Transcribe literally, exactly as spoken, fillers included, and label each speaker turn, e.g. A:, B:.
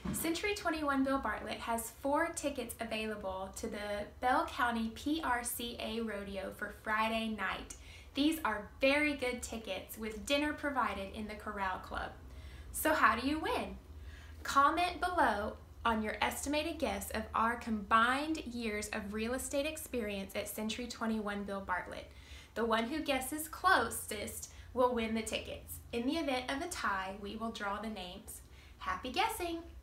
A: Century twenty-one Bill Bartlett has four tickets available to the Bell County P R C A Rodeo for Friday night. These are very good tickets with dinner provided in the Corral Club. So how do you win? Comment below on your estimated guess of our combined years of real estate experience at Century twenty-one Bill Bartlett. The one who guesses closest will win the tickets. In the event of a tie, we will draw the names. Happy guessing!